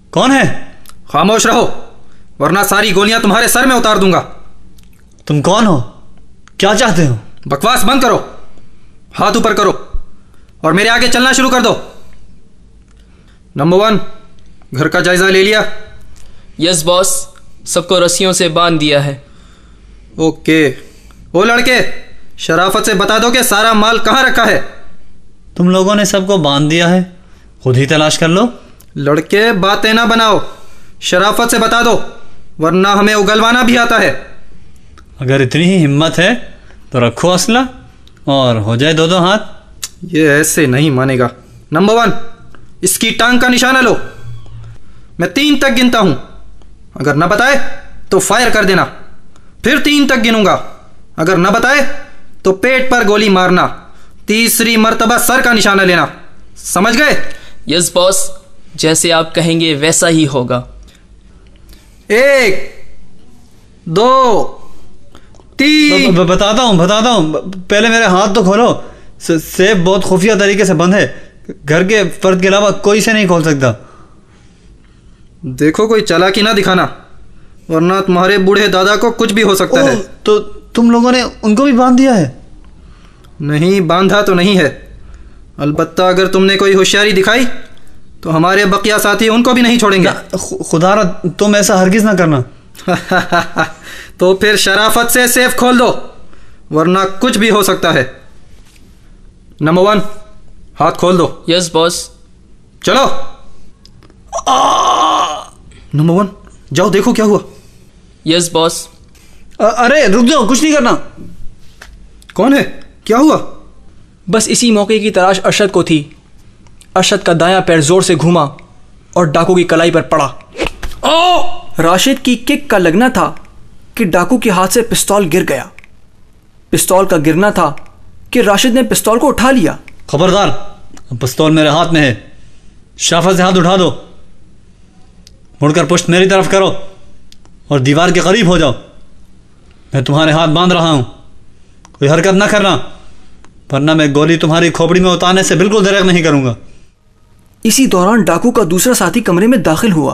कौन है? खामोश रहो वरना सारी गोलियां तुम्हारे सर में उतार दूंगा। तुम कौन हो? क्या चाहते हो? बकवास बंद करो, हाथ ऊपर करो और मेरे आगे चलना शुरू कर दो। नंबर 1, घर का जायजा ले लिया? यस बॉस, सबको रस्सियों से बांध दिया है। ओके। ओ लड़के, शराफत से बता दो कि सारा माल कहाँ रखा है। तुम लोगों ने सबको बांध दिया है, खुद ही तलाश कर लो। लड़के बातें ना बनाओ, शराफत से बता दो वरना हमें उगलवाना भी आता है। अगर इतनी ही हिम्मत है तो रखो असला और हो जाए 2-2 हाथ। ये ऐसे नहीं मानेगा। नंबर 1, इसकी टांग का निशाना लो। मैं 3 तक गिनता हूं, अगर ना बताए तो फायर कर देना। फिर 3 तक गिनूंगा, अगर ना बताए तो पेट पर गोली मारना। तीसरी मर्तबा सर का निशाना लेना, समझ गए? यस बॉस, जैसे आप कहेंगे वैसा ही होगा। 1, 2, 3। बताता हूँ पहले मेरे हाथ तो खोलो। सेफ बहुत खुफिया तरीके से बंद है, घर के फर्द के अलावा कोई से नहीं खोल सकता। देखो कोई चालाकी ना दिखाना वरना तुम्हारे बूढ़े दादा को कुछ भी हो सकता है। तो तुम लोगों ने उनको भी बांध दिया है? नहीं, बांधा तो नहीं है, अलबत्ता अगर तुमने कोई होशियारी दिखाई तो हमारे बकिया साथी उनको भी नहीं छोड़ेंगे। खुदारा तुम ऐसा हरगिज ना करना। तो फिर शराफत से सेफ खोल दो वरना कुछ भी हो सकता है। नंबर 1, हाथ खोल दो। Yes boss. चलो। नंबर 1, जाओ देखो क्या हुआ। Yes boss. अरे रुक जाओ, कुछ नहीं करना। कौन है? क्या हुआ? बस इसी मौके की तलाश अरशद को थी। अरशद का दायां पैर जोर से घूमा और डाकू की कलाई पर पड़ा। राशिद की किक का लगना था कि डाकू के हाथ से पिस्तौल गिर गया। पिस्तौल का गिरना था कि राशिद ने पिस्तौल को उठा लिया। खबरदार, पिस्तौल मेरे हाथ में है। शाफा से हाथ उठा दो, मुड़कर पुश्त मेरी तरफ करो और दीवार के करीब हो जाओ। मैं तुम्हारे हाथ बांध रहा हूं, कोई हरकत ना करना वरना मैं गोली तुम्हारी खोपड़ी में उतारने से बिल्कुल दरेक नहीं करूंगा। इसी दौरान डाकू का दूसरा साथी कमरे में दाखिल हुआ।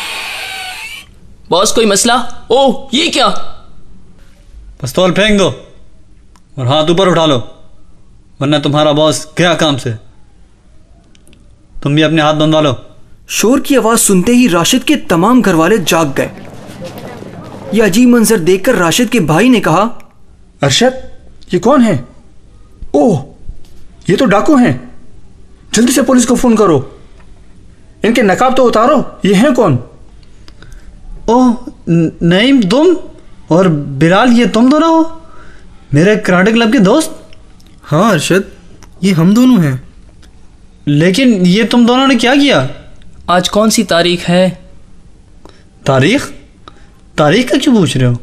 बॉस कोई मसला? ओह ये क्या? पिस्तौल फेंक दो और हाथ ऊपर उठा लो वरना तुम्हारा बॉस गया काम से। तुम भी अपने हाथ बंधवा लो। शोर की आवाज सुनते ही राशिद के तमाम घरवाले जाग गए। यह अजीब मंजर देखकर राशिद के भाई ने कहा, अरशद, ये कौन है? ओह, ये तो डाकू हैं। जल्दी से पुलिस को फोन करो, इनके नकाब तो उतारो। ये हैं कौन? ओह नईम, तुम और बिलाल, ये तुम दोनों हो मेरे कराटे क्लब के दोस्त? हाँ अरशद, ये हम दोनों हैं। लेकिन ये तुम दोनों ने क्या किया? आज कौन सी तारीख है? तारीख का क्यों पूछ रहे हो?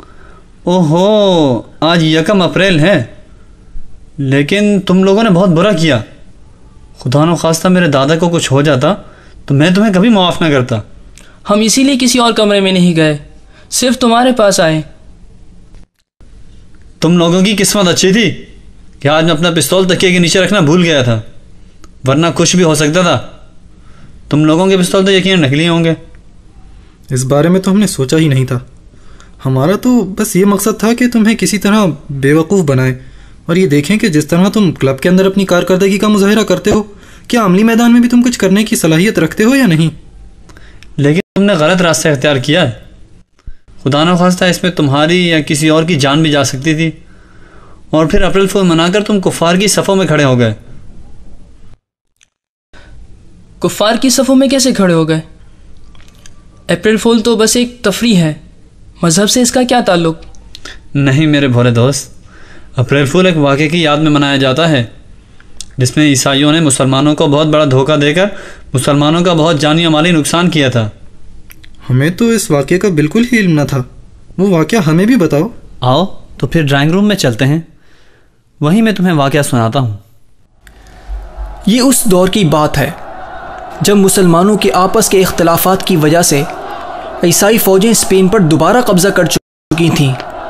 ओहो, आज 1 अप्रैल है। लेकिन तुम लोगों ने बहुत बुरा किया। खुदा न खास्ता मेरे दादा को कुछ हो जाता तो मैं तुम्हें कभी माफ़ ना करता। हम इसीलिए किसी और कमरे में नहीं गए, सिर्फ तुम्हारे पास आए। तुम लोगों की किस्मत अच्छी थी कि आज मैं अपना पिस्तौल तकिए के नीचे रखना भूल गया था, वरना कुछ भी हो सकता था। तुम लोगों के पिस्तौल तो यकीन नकली होंगे। इस बारे में तो हमने सोचा ही नहीं था। हमारा तो बस ये मकसद था कि तुम्हें किसी तरह बेवकूफ़ बनाए और ये देखें कि जिस तरह तुम क्लब के अंदर अपनी कारकर्दगी का मुजाहिरा करते हो, क्या अमली मैदान में भी तुम कुछ करने की सलाहियत रखते हो या नहीं। लेकिन तुमने गलत रास्ता इख्तियार किया है। खुदा न खास्ता इसमें तुम्हारी या किसी और की जान भी जा सकती थी और फिर अप्रैल फूल मनाकर तुम कुफ्फार की सफ़ों में खड़े हो गए। कुफ्फार की सफ़ों में कैसे खड़े हो गए? अप्रैल फूल तो बस एक तफरीह है, मजहब से इसका क्या ताल्लुक? नहीं मेरे भोले दोस्त, अप्रैल फूल एक वाक़े की याद में मनाया जाता है जिसमें ईसाइयों ने मुसलमानों को बहुत बड़ा धोखा देकर मुसलमानों का बहुत जानी और माली नुकसान किया था। हमें तो इस वाक़े का बिल्कुल ही इल्म न था। वो वाक़या हमें भी बताओ। आओ तो फिर ड्राइंग रूम में चलते हैं, वहीं मैं तुम्हें वाक़या सुनाता हूँ। ये उस दौर की बात है जब मुसलमानों के आपस के इख्तलाफात की वजह से ईसाई फ़ौजें स्पेन पर दोबारा कब्ज़ा कर चुकी थीं।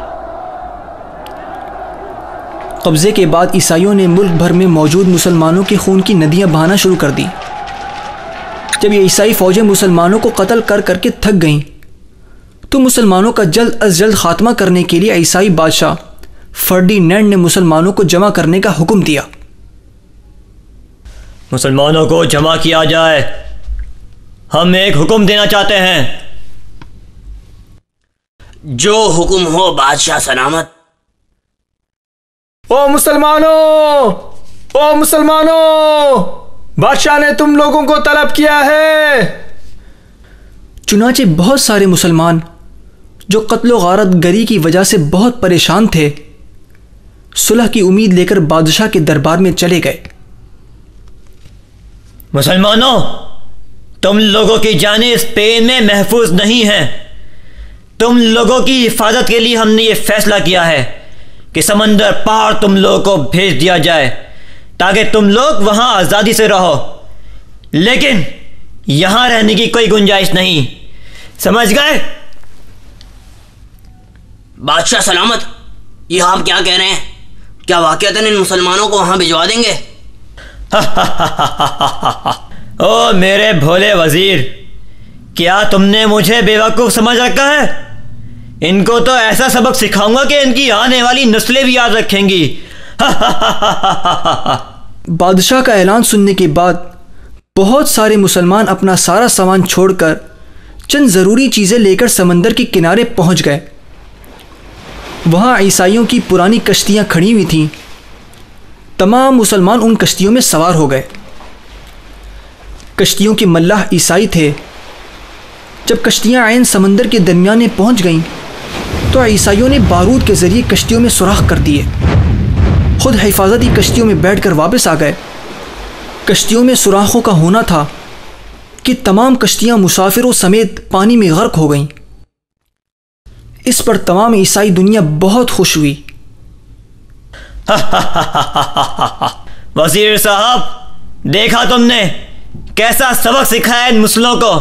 कब्ज़े के बाद ईसाइयों ने मुल्क भर में मौजूद मुसलमानों के खून की नदियां बहाना शुरू कर दी। जब ये ईसाई फ़ौजें मुसलमानों को कत्ल कर करके थक गईं तो मुसलमानों का जल्द अज जल्द खात्मा करने के लिए ईसाई बादशाह फर्डिनेंड ने मुसलमानों को जमा करने का हुक्म दिया। मुसलमानों को जमा किया जाए, हम एक हुक्म देना चाहते हैं। जो हुक्म हो बादशाह सलामत। ओ मुसलमानों, बादशाह ने तुम लोगों को तलब किया है। चुनाचे बहुत सारे मुसलमान जो कत्लो गारत गरी की वजह से बहुत परेशान थे, सुलह की उम्मीद लेकर बादशाह के दरबार में चले गए। मुसलमानों, तुम लोगों की जानें स्पेन में महफूज नहीं है। तुम लोगों की हिफाजत के लिए हमने ये फैसला किया है कि समंदर पार तुम लोगों को भेज दिया जाए ताकि तुम लोग वहां आज़ादी से रहो, लेकिन यहां रहने की कोई गुंजाइश नहीं। समझ गए? बादशाह सलामत, ये आप क्या कह रहे हैं? क्या वाकईतन इन मुसलमानों को वहां भिजवा देंगे? ओ मेरे भोले वजीर, क्या तुमने मुझे बेवकूफ समझ रखा है? इनको तो ऐसा सबक सिखाऊंगा कि इनकी आने वाली नस्लें भी याद रखेंगी। बादशाह का ऐलान सुनने के बाद बहुत सारे मुसलमान अपना सारा सामान छोड़कर चंद ज़रूरी चीज़ें लेकर समंदर के किनारे पहुंच गए। वहां ईसाइयों की पुरानी कश्तियां खड़ी हुई थीं। तमाम मुसलमान उन कश्तियों में सवार हो गए। कश्तियों के मल्लाह ईसाई थे। जब कश्तियां आयन समंदर के दरमियान में पहुंच गईं तो ईसाइयों ने बारूद के ज़रिए कश्तियों में सुराख कर दिए। खुद हिफाजती कश्तियों में बैठकर वापस आ गए। कश्तियों में सुराखों का होना था कि तमाम कश्तियां मुसाफिरों समेत पानी में गर्क हो गईं। इस पर तमाम ईसाई दुनिया बहुत खुश हुई। वजीर साहब, देखा तुमने कैसा सबक सिखाया इन मुस्लिमों को?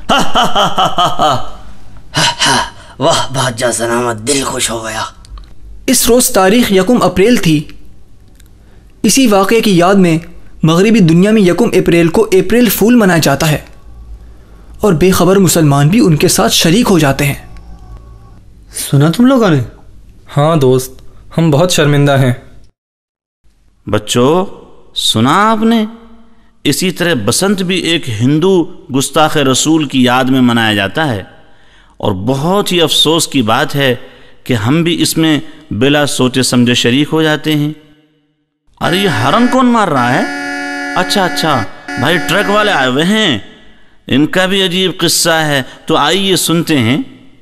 वाह बादशाह सलामत, दिल खुश हो गया। इस रोज़ तारीख 1 अप्रैल थी। इसी वाक़े की याद में मगरिबी दुनिया में 1 अप्रैल को अप्रैल फूल मनाया जाता है और बेखबर मुसलमान भी उनके साथ शरीक हो जाते हैं। सुना तुम लोगों ने? हाँ दोस्त, हम बहुत शर्मिंदा हैं। बच्चों, सुना आपने? इसी तरह बसंत भी एक हिंदू गुस्ताख रसूल की याद में मनाया जाता है और बहुत ही अफसोस की बात है कि हम भी इसमें बिला सोचे समझे शरीक हो जाते हैं। अरे ये हॉर्न कौन मार रहा है? अच्छा, भाई ट्रक वाले आए हुए हैं। इनका भी अजीब किस्सा है, तो आइए सुनते हैं।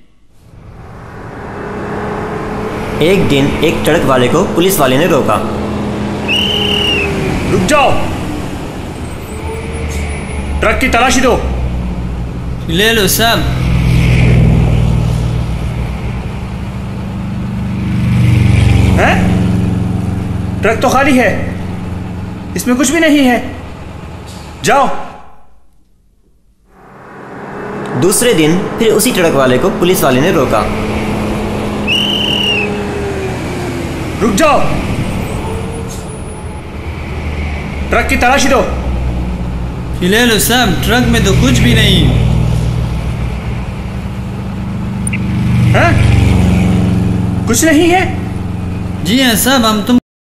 एक दिन एक ट्रक वाले को पुलिस वाले ने रोका। रुक जाओ, ट्रक की तलाशी दो। ले लो सब। हैं? ट्रक तो खाली है, इसमें कुछ भी नहीं है। जाओ। दूसरे दिन फिर उसी ट्रक वाले को पुलिस वाले ने रोका। रुक जाओ, ट्रक की तलाशी दो। ले लो सब, ट्रक में तो कुछ भी नहीं है। कुछ नहीं है? जी हाँ साहब, हम तुम